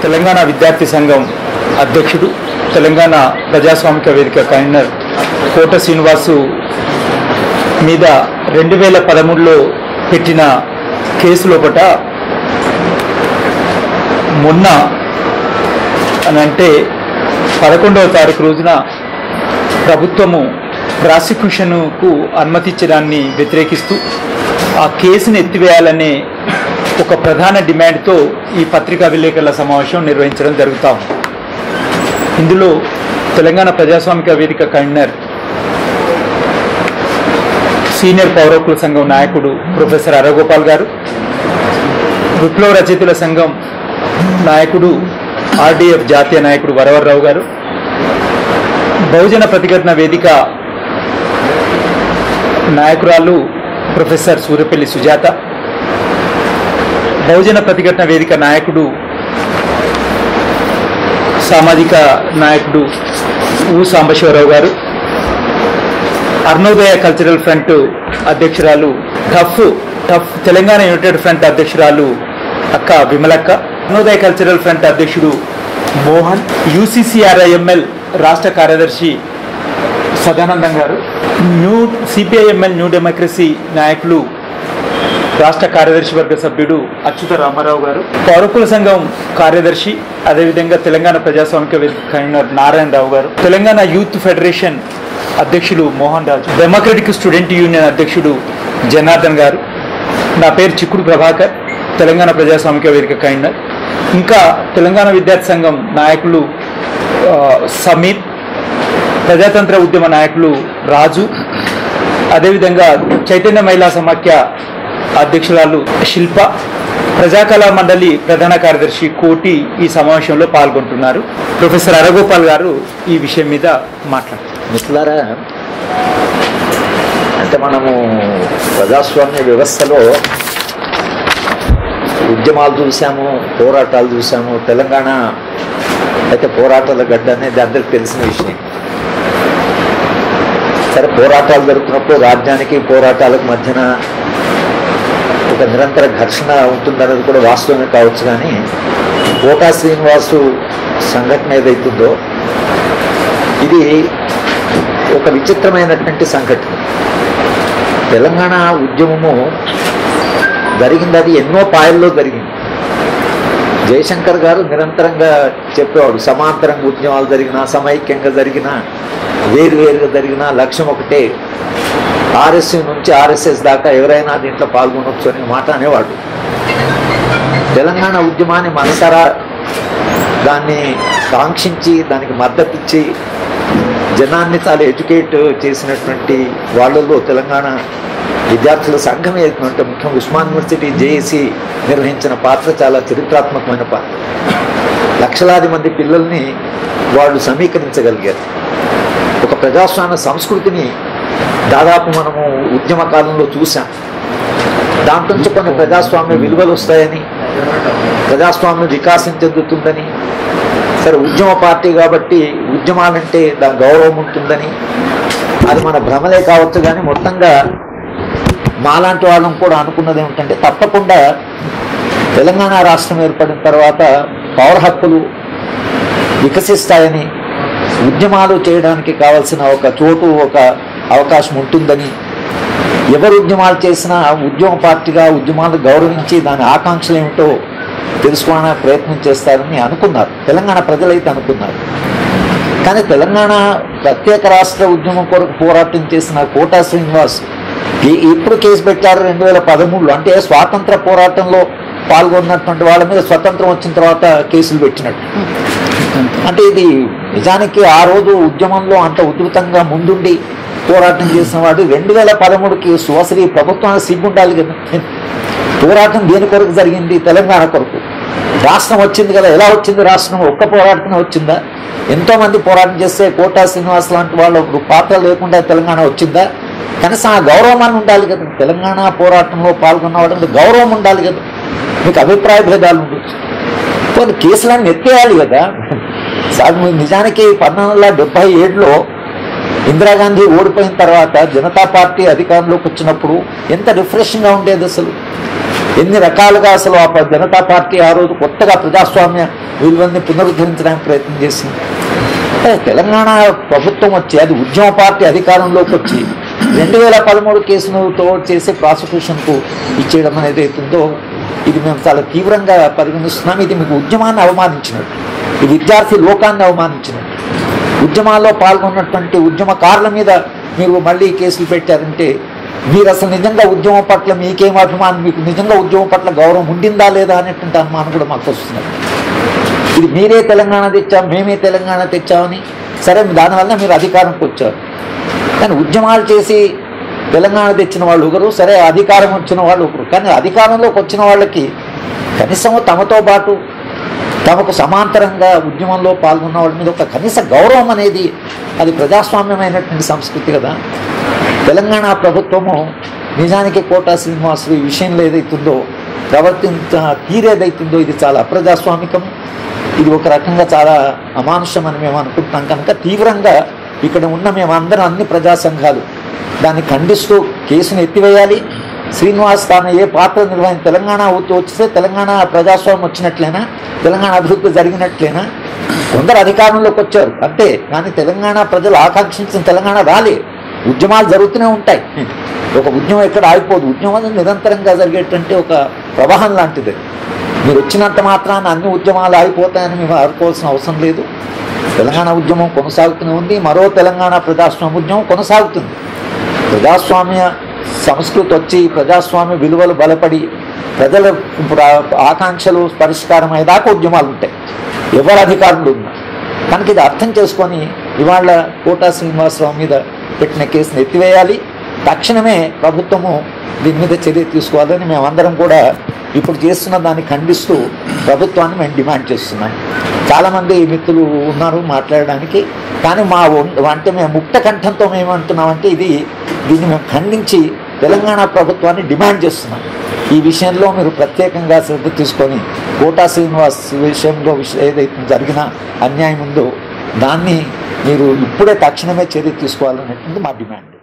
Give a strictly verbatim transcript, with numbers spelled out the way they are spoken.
తెలంగాణ విద్యార్థి సంఘం అధ్యక్షుడు, తెలంగాణ ప్రజాస్వామిక వేదిక కన్వీనర్ కోట శ్రీనివాసు మీద రెండు వేల పదమూడులో పెట్టిన కేసు లోపట మొన్న అని అంటే పదకొండవ తారీఖు రోజున ప్రభుత్వము ప్రాసిక్యూషన్కు అనుమతించడాన్ని వ్యతిరేకిస్తూ ఆ కేసును ఎత్తివేయాలనే ఒక ప్రధాన డిమాండ్తో ఈ పత్రికా విలేకరుల సమావేశం నిర్వహించడం జరుగుతూ ఉంది. ఇందులో తెలంగాణ ప్రజాస్వామిక వేదిక కన్వీనర్, సీనియర్ పౌర హక్కుల సంఘం నాయకుడు ప్రొఫెసర్ అరగోపాల్ గారు, విప్లవ రచయితల సంఘం నాయకుడు ఆర్డీఎఫ్ జాతీయ నాయకుడు వరవర్రావు గారు, బహుజన ప్రతిఘటన వేదిక నాయకురాలు ప్రొఫెసర్ సూర్యపల్లి సుజాత, బహుజన ప్రతిఘటన వేదిక నాయకుడు సామాజిక నాయకుడు ఊ సాంబశివరావు గారు, అరుణోదయ కల్చరల్ ఫ్రంట్ అధ్యక్షురాలు టఫ్ టఫ్ తెలంగాణ యునైటెడ్ ఫ్రంట్ అధ్యక్షురాలు అక్క విమలక్క, అరుణోదయ కల్చరల్ ఫ్రంట్ అధ్యక్షుడు మోహన్, యూసీసీఆర్ఐఎంఎల్ రాష్ట్ర కార్యదర్శి సదానందం గారు, న్యూ సిపిఐఎంఎల్ న్యూ డెమోక్రసీ నాయకులు రాష్ట్ర కార్యదర్శి వర్గ సభ్యుడు అచ్యుత రామారావు గారు, పౌరకుల సంఘం కార్యదర్శి అదేవిధంగా తెలంగాణ ప్రజాస్వామిక వేదిక కన్వీనర్ నారాయణరావు గారు, తెలంగాణ యూత్ ఫెడరేషన్ అధ్యక్షులు Mohan Raju, democratic student union అధ్యక్షుడు జనార్దన్ గారు, నా పేరు చిక్కుడు ప్రభాకర్, తెలంగాణ ప్రజాస్వామిక వేదిక కన్వీనర్, ఇంకా తెలంగాణ విద్యార్థి సంఘం నాయకులు సమీర్, ప్రజాతంత్ర ఉద్యమ నాయకులు రాజు, అదేవిధంగా చైతన్య మహిళా సమాఖ్య అధ్యక్షురాలు శిల్ప, ప్రజాకళా మండలి ప్రధాన కార్యదర్శి కోటి ఈ సమావేశంలో పాల్గొంటున్నారు. ప్రొఫెసర్ అరగోపాల్ గారు ఈ విషయం మీద మాట్లాడుతున్నారు. మిత్రులారా, అంటే మనము ప్రజాస్వామ్య వ్యవస్థలో ఉద్యమాలు చూసాము, పోరాటాలు చూసాము. తెలంగాణ అయితే పోరాటాల గడ్డ అనేది అందరికి తెలిసిన విషయం. సరే, పోరాటాలు జరుగుతున్నప్పుడు రాజ్యానికి పోరాటాలకు మధ్యన ఒక నిరంతర ఘర్షణ ఉంటుందనేది కూడా వాస్తవమే కావచ్చు. కానీ కోటా శ్రీనివాసు సంఘటన ఏదైతుందో ఇది ఒక విచిత్రమైనటువంటి సంఘటన. తెలంగాణ ఉద్యమము జరిగింది, అది ఎన్నో పాయల్లో జరిగింది. జయశంకర్ గారు నిరంతరంగా చెప్పేవాడు, సమాంతరంగా ఉద్యమాలు జరిగినా, సమైక్యంగా జరిగినా, వేరువేరుగా జరిగినా లక్ష్యం ఒకటే, ఆర్ఎస్యూ నుంచి ఆర్ఎస్ఎస్ దాకా ఎవరైనా దీంట్లో పాల్గొనవచ్చు అనే మాట అనేవాడు. తెలంగాణ ఉద్యమాన్ని మనసారా దాన్ని కాంక్షించి దానికి మద్దతిచ్చి జనాన్ని చాలా ఎడ్యుకేట్ చేసినటువంటి వాళ్ళలో తెలంగాణ విద్యార్థుల సంఘం ఏదంటే ముఖ్యంగా ఉస్మాన్ యూనివర్సిటీ జేఏసీ నిర్వహించిన పాత్ర చాలా చరిత్రాత్మకమైన పాత్ర. లక్షలాది మంది పిల్లల్ని వాళ్ళు సమీకరించగలిగారు. ఒక ప్రజాస్వామ్య సంస్కృతిని దాదాపు మనము ఉద్యమ కాలంలో చూసాం. దాంట్లో నుంచి కొన్ని ప్రజాస్వామ్య విలువలు వస్తాయని, ప్రజాస్వామ్యం వికాసం చెందుతుందని, సరే ఉద్యమ పార్టీ కాబట్టి ఉద్యమాలంటే దాని గౌరవం ఉంటుందని, అది మన భ్రమలే కావచ్చు. కానీ మొత్తంగా మాలాంటి వాళ్ళం కూడా అనుకున్నది ఏమిటంటే తప్పకుండా తెలంగాణ రాష్ట్రం ఏర్పడిన తర్వాత పౌర హక్కులు వికసిస్తాయని, ఉద్యమాలు చేయడానికి కావాల్సిన ఒక చోటు, ఒక అవకాశం ఉంటుందని, ఎవరు ఉద్యమాలు చేసినా ఉద్యమ పార్టీగా ఉద్యమాలు గౌరవించి దాని ఆకాంక్షలు ఏమిటో తెలుసుకోవడానికి ప్రయత్నం చేస్తారని అనుకున్నారు. తెలంగాణ ప్రజలైతే అనుకున్నారు. కానీ తెలంగాణ ప్రత్యేక రాష్ట్ర ఉద్యమం కొరకు పోరాటం చేసిన కోటా శ్రీనివాస్ ఎప్పుడు కేసు పెట్టారు? రెండు వేల పదమూడులో అంటే స్వాతంత్ర పోరాటంలో పాల్గొన్నటువంటి వాళ్ళ మీద స్వతంత్రం వచ్చిన తర్వాత కేసులు పెట్టినట్టు. అంటే ఇది నిజానికి ఆ రోజు ఉద్యమంలో అంత ఉధృతంగా ముందుండి పోరాటం చేసిన వాడు రెండు వేల పదమూడుకి సువశ్రీ ప్రభుత్వానికి సిగ్గుండాలి కదా. పోరాటం దేని కొరకు జరిగింది? తెలంగాణ కొరకు. రాష్ట్రం వచ్చింది కదా, ఎలా వచ్చింది రాష్ట్రం? ఒక్క పోరాటమే వచ్చిందా? ఎంతోమంది పోరాటం చేస్తే కోటా శ్రీనివాస్ లాంటి వాళ్ళ పాత్ర లేకుండా తెలంగాణ వచ్చిందా? కనీసం ఆ గౌరవాన్ని ఉండాలి కదా. తెలంగాణ పోరాటంలో పాల్గొన్నవాడు గౌరవం ఉండాలి కదా. మీకు అభిప్రాయ భేదాలు ఉండొచ్చు, కొన్ని కేసులన్నీ ఎత్తేయాలి కదా. నిజానికి పంతొమ్మిది వందల డెబ్బై ఏడులో ఇందిరాగాంధీ ఓడిపోయిన తర్వాత జనతా పార్టీ అధికారంలోకి వచ్చినప్పుడు ఎంత రిఫ్రెషింగ్గా ఉండేది అసలు. ఎన్ని రకాలుగా అసలు ఆ జనతా పార్టీ ఆ రోజు కొత్తగా ప్రజాస్వామ్య విలువల్ని పునరుద్ధరించడానికి ప్రయత్నం చేసింది. తెలంగాణ ప్రభుత్వం వచ్చి అది ఉద్యమ పార్టీ అధికారంలోకి వచ్చి రెండు వేల పదమూడు కేసులతో చేసే ప్రాసిక్యూషన్కు ఇచ్చేయడం అనేది అవుతుందో ఇది మేము చాలా తీవ్రంగా పరిగణిస్తున్నాం. ఇది మీకు ఉద్యమాన్ని అవమానించినట్టు, ఈ విద్యార్థి లోకాన్ని అవమానించినట్టు, ఉద్యమాల్లో పాల్గొన్నటువంటి ఉద్యమకారుల మీద మీరు మళ్ళీ కేసులు పెట్టారంటే మీరు అసలు నిజంగా ఉద్యమం పట్ల మీకేం అభిమానం, మీకు నిజంగా ఉద్యమం పట్ల గౌరవం ఉండిందా లేదా అనేటువంటి అనుమానం కూడా మాకు వస్తున్నది. ఇది మీరే తెలంగాణ తెచ్చాం, మేమే తెలంగాణ తెచ్చామని సరే దానివల్ల మీరు అధికారంకి వచ్చారు. కానీ ఉద్యమాలు చేసి తెలంగాణ తెచ్చిన వాళ్ళు ఒకరు, సరే అధికారం వచ్చిన వాళ్ళు ఒకరు. కానీ అధికారంలోకి వచ్చిన వాళ్ళకి కనీసం తమతో పాటు తమకు సమాంతరంగా ఉద్యమంలో పాల్గొన్న వాళ్ళ మీద ఒక కనీస గౌరవం అనేది అది ప్రజాస్వామ్యమైనటువంటి సంస్కృతి కదా. తెలంగాణ ప్రభుత్వము నిజానికి కోటా శ్రీనివాసులు ఈ విషయంలో ఏదైతుందో ప్రవర్తించ తీరేదైతుందో ఇది చాలా అప్రజాస్వామికం, ఇది ఒక రకంగా చాలా అమానుషం అని మేము అనుకుంటున్నాం. కనుక తీవ్రంగా ఇక్కడ ఉన్న మేమందరం అన్ని ప్రజా సంఘాలు దాన్ని ఖండిస్తూ కేసును ఎత్తివేయాలి. శ్రీనివాస్ తాను ఏ పాత్ర నిర్వహించి తెలంగాణ వచ్చితే తెలంగాణ ప్రజాస్వామ్యం వచ్చినట్లేనా, తెలంగాణ అభివృద్ధి జరిగినట్లేనా? కొందరు అధికారంలోకి వచ్చారు అంతే, కానీ తెలంగాణ ప్రజలు ఆకాంక్షించిన తెలంగాణ రాలే. ఉద్యమాలు జరుగుతూనే ఉంటాయి, ఒక ఉద్యమం ఎక్కడ ఆగిపోదు. ఉద్యమం నిరంతరంగా జరిగేటువంటి ఒక ప్రవాహం లాంటిది. మీరు వచ్చినంత మాత్రాన అన్ని ఉద్యమాలు ఆగిపోతాయని మేము అనుకోవాల్సిన అవసరం లేదు. తెలంగాణ ఉద్యమం కొనసాగుతూనే ఉంది, మరో తెలంగాణ ప్రజాస్వామ్య ఉద్యమం కొనసాగుతుంది. ప్రజాస్వామ్య సంస్కృతి వచ్చి ప్రజాస్వామ్య విలువలు బలపడి ప్రజల ఆకాంక్షలు పరిష్కారం అయ్యేదాకా ఉద్యమాలు ఉంటాయి, ఎవరు అధికారులు ఉన్నా. కనుక ఇది అర్థం చేసుకొని ఇవాళ కోటా శ్రీనివాసరావు మీద పెట్టిన కేసును ఎత్తివేయాలి. తక్షణమే ప్రభుత్వము దీని మీద చర్య తీసుకోవాలని మేమందరం కూడా ఇప్పుడు చేస్తున్న దాన్ని ఖండిస్తూ ప్రభుత్వాన్ని మేము డిమాండ్ చేస్తున్నాం. చాలామంది మిత్రులు ఉన్నారు మాట్లాడడానికి, కానీ మా అంటే మేము ముక్త కంఠంతో మేము అంటున్నామంటే ఇది దీన్ని మేము ఖండించి తెలంగాణ ప్రభుత్వాన్ని డిమాండ్ చేస్తున్నాం. ఈ విషయంలో మీరు ప్రత్యేకంగా శ్రద్ధ తీసుకొని కోటా శ్రీనివాస్ విషయంలో ఏదైతే జరిగిన అన్యాయం ఉందో దాన్ని మీరు ఇప్పుడే తక్షణమే చర్య తీసుకోవాలనేటువంటి మా డిమాండ్.